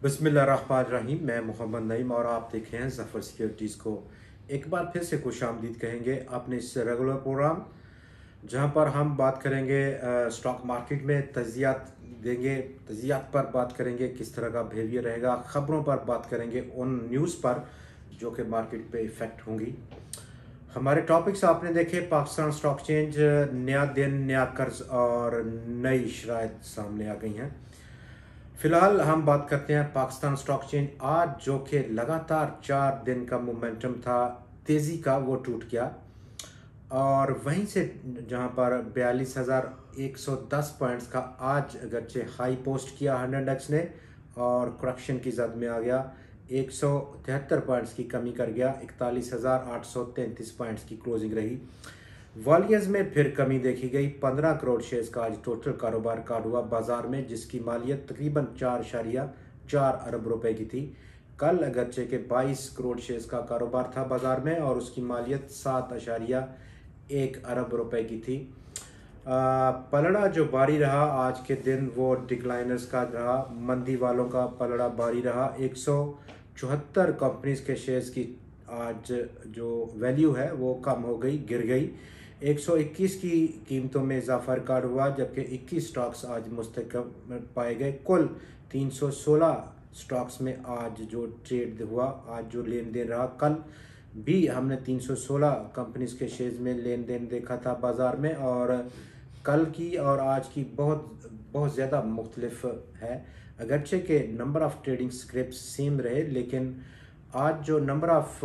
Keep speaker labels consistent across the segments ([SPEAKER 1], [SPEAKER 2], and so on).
[SPEAKER 1] बिस्मिल्लाहिर्रहमानिर्रहीम। मैं मोहम्मद नईम और आप देख रहे हैं ज़फ़र सिक्योरिटीज़ को। एक बार फिर से खुशामदीद कहेंगे अपने इस रेगुलर प्रोग्राम, जहां पर हम बात करेंगे स्टॉक मार्केट में तजियात देंगे। तजियात पर बात करेंगे किस तरह का बिहेवियर रहेगा, ख़बरों पर बात करेंगे उन न्यूज़ पर जो कि मार्केट पे इफ़ेक्ट होंगी। हमारे टॉपिक्स आपने देखे, पाकिस्तान स्टॉक एक्सचेंज, नया दिन, नया कर्ज और नई शराइत सामने आ गई हैं। फिलहाल हम बात करते हैं पाकिस्तान स्टॉक एक्सचेंज। आज जो कि लगातार 4 दिन का मोमेंटम था तेज़ी का, वो टूट गया और वहीं से जहां पर 42,110 पॉइंट्स का आज अगरचे हाई पोस्ट किया 100 ने और करेक्शन की जद में आ गया। 173 पॉइंट्स की कमी कर गया। 41,833 पॉइंट्स की क्लोजिंग रही। वॉल्यूम्स में फिर कमी देखी गई। 15 करोड़ शेयर्स का आज टोटल कारोबार कार्ड हुआ बाजार में, जिसकी मालियत तकरीबन 4.4 अरब रुपए की थी। कल अगरचे के 22 करोड़ शेयर्स का कारोबार था बाजार में और उसकी मालियत 7.1 अरब रुपए की थी। पलड़ा जो बारी रहा आज के दिन वो डिक्लाइनर्स का रहा, मंदी वालों का पलड़ा बारी रहा। 174 कंपनीज के शेयर्स की आज जो वैल्यू है वो कम हो गई, गिर गई। 121 की कीमतों में इजाफा रिकॉर्ड हुआ, जबकि 21 स्टॉक्स आज मुस्तकम पाए गए। कुल 316 स्टॉक्स में आज जो ट्रेड हुआ, आज जो लेन देन रहा, कल भी हमने 316 कंपनीज के शेयर्स में लेन देन देखा था बाजार में, और कल की और आज की बहुत बहुत ज़्यादा मुख्तलिफ है। अगरचे के number of trading script same रहे, लेकिन आज जो नंबर ऑफ़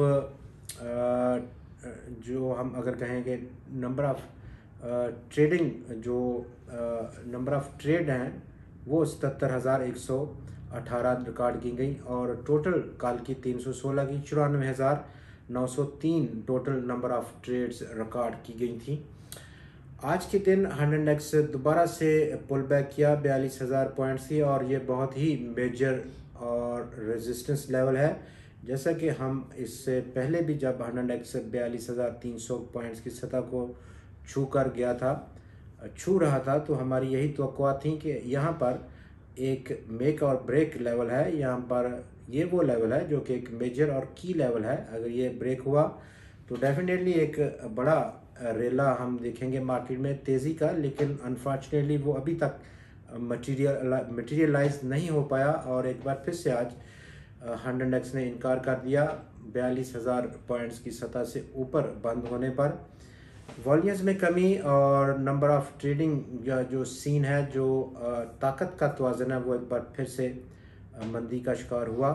[SPEAKER 1] जो हम अगर कहेंगे नंबर ऑफ़ ट्रेडिंग जो नंबर ऑफ़ ट्रेड हैं वो 77,118 रिकॉर्ड की गई और टोटल कल की 316 की 94,903 total number of trades record की गई थी। आज के दिन 100 दोबारा से पुल बैक किया 42,000 पॉइंट्स की, और ये बहुत ही मेजर और रेजिस्टेंस लेवल है। जैसा कि हम इससे पहले भी जब 100 42,300 पॉइंट्स की सतह को छू रहा था, तो हमारी यही तवक्कुआ थी कि यहाँ पर एक मेक और ब्रेक लेवल है। यहाँ पर ये वो लेवल है जो कि एक मेजर और की लेवल है। अगर ये ब्रेक हुआ तो डेफिनेटली एक बड़ा रेला हम देखेंगे मार्केट में तेज़ी का, लेकिन अनफॉर्चुनेटली वो अभी तक मटीरियलाइज नहीं हो पाया और एक बार फिर से आज 100 ने इनकार कर दिया 42,000 पॉइंट्स की सतह से ऊपर बंद होने पर। वॉल्यूम्स में कमी और नंबर ऑफ़ ट्रेडिंग या जो सीन है, जो ताकत का तवाज़ुन है, वो एक बार फिर से मंदी का शिकार हुआ।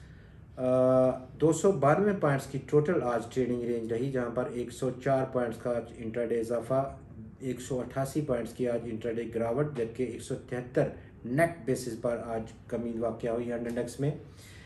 [SPEAKER 1] 292 पॉइंट्स की टोटल आज ट्रेडिंग रेंज रही, जहां पर 104 पॉइंट्स का आज इंट्राडे इजाफा, 188 पॉइंट्स की आज इंट्राडे गिरावट, जबकि 173 नेट बेसिस पर आज कमी वाक़या हुई 100 में।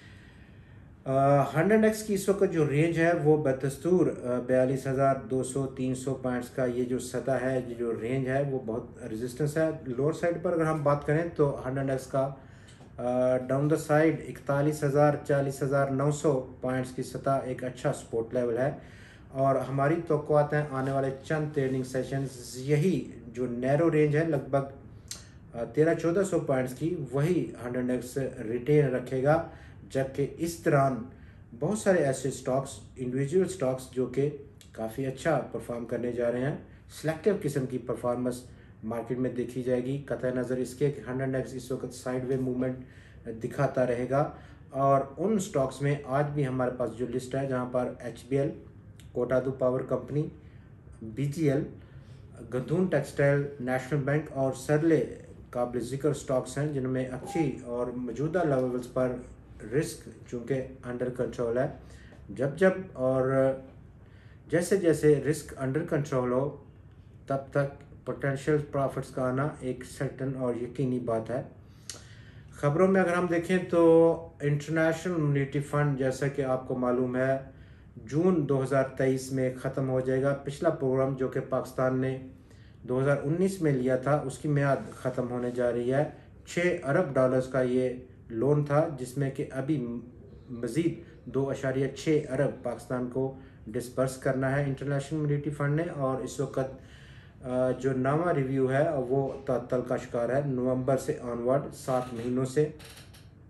[SPEAKER 1] 100 की इस वक्त जो रेंज है वो बदस्तूर 42,200-300 पॉइंट्स का ये जो सतह है, ये जो रेंज है वो बहुत रेजिस्टेंस है। लोअर साइड पर अगर हम बात करें तो 100 का डाउन द साइड 41,000 40,900 पॉइंट्स की सतह एक अच्छा सपोर्ट लेवल है, और हमारी तवक्कुआत हैं आने वाले चंद ट्रेडिंग सेशंस यही जो नैरो रेंज है लगभग 1300-1400 पॉइंट्स की, वही 100 रिटेन रखेगा। जबकि इस दौरान बहुत सारे ऐसे स्टॉक्स, इंडिविजुअल स्टॉक्स जो कि काफ़ी अच्छा परफॉर्म करने जा रहे हैं, सिलेक्टिव किस्म की परफॉर्मेंस मार्केट में देखी जाएगी। कतई नज़र इसके 100 इस वक्त साइडवे मूवमेंट दिखाता रहेगा, और उन स्टॉक्स में आज भी हमारे पास जो लिस्ट है, जहां पर HBL, Kotaddu power company, BGL, Gadoon textile, national bank और सरले काबिल ज़िक्र स्टॉक्स हैं, जिनमें अच्छी और मौजूदा लेवल्स पर रिस्क चूँकि अंडर कंट्रोल है। जब और जैसे जैसे रिस्क अंडर कंट्रोल हो, तब तक पोटेंशियल प्रॉफिट्स का आना एक सर्टन और यकीनी बात है। ख़बरों में अगर हम देखें तो इंटरनेशनल मॉनेटरी फ़ंड, जैसा कि आपको मालूम है, जून 2023 में ख़त्म हो जाएगा। पिछला प्रोग्राम जो कि पाकिस्तान ने 2019 में लिया था, उसकी मियाद ख़त्म होने जा रही है। 6 अरब डॉलर्स का ये लोन था, जिसमें कि अभी मज़ीद 2.6 अरब पाकिस्तान को डिस्पर्स करना है इंटरनेशनल मॉनेटरी फ़ंड ने, और इस वक्त जो नवा रिव्यू है वो तअत्तुल का शिकार है नवंबर से ऑनवर्ड 7 महीनों से।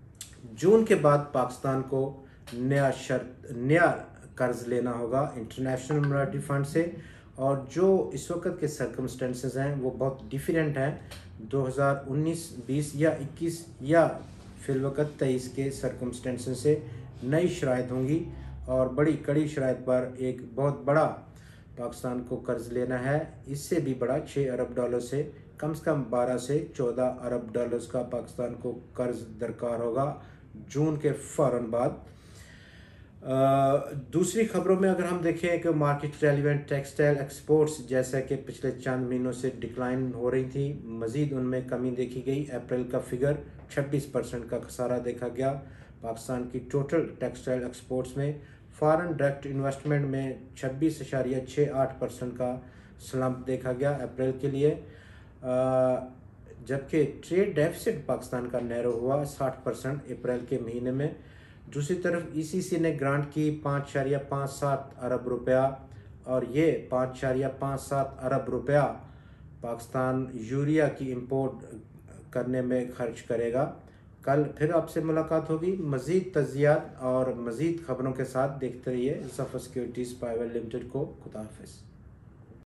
[SPEAKER 1] जून के बाद पाकिस्तान को नया कर्ज लेना होगा इंटरनेशनल मॉनेटरी फंड से, और जो इस वक्त के सर्कमस्टेंसेस हैं वो बहुत डिफरेंट हैं 2019, 20 या 21 या फिलवक़्त 23 के सर्कमस्टेंसेस से। नई शराइत होंगी और बड़ी कड़ी शराइत पर एक बहुत बड़ा पाकिस्तान को कर्ज लेना है। इससे भी बड़ा 6 अरब डॉलर से कम 12 से 14 अरब डॉलर्स का पाकिस्तान को कर्ज दरकार होगा जून के फ़ौरन बाद। दूसरी खबरों में अगर हम देखें कि मार्केट रेलिवेंट टेक्सटाइल एक्सपोर्ट्स जैसा कि पिछले चंद महीनों से डिक्लाइन हो रही थी, मज़ीद उनमें कमी देखी गई। अप्रैल का फिगर 26% का खसारा देखा गया पाकिस्तान की टोटल टेक्सटाइल एक्सपोर्ट्स में। फॉरेन डायरेक्ट इन्वेस्टमेंट में 26.68% का स्लम्प देखा गया अप्रैल के लिए, जबकि ट्रेड डेफिसिट पाकिस्तान का नैरो हुआ 60% अप्रैल के महीने में। दूसरी तरफ ईसीसी ने ग्रांट की 5.57 अरब रुपया, और ये 5.57 अरब रुपया पाकिस्तान यूरिया की इंपोर्ट करने में खर्च करेगा। कल फिर आपसे मुलाकात होगी मज़ीद तज्ज़ियात और मज़ीद ख़बरों के साथ। देखते रहिए ज़फ़र सिक्योरिटीज़ प्राइवेट लिमिटेड को। खुदा हाफ़िज़।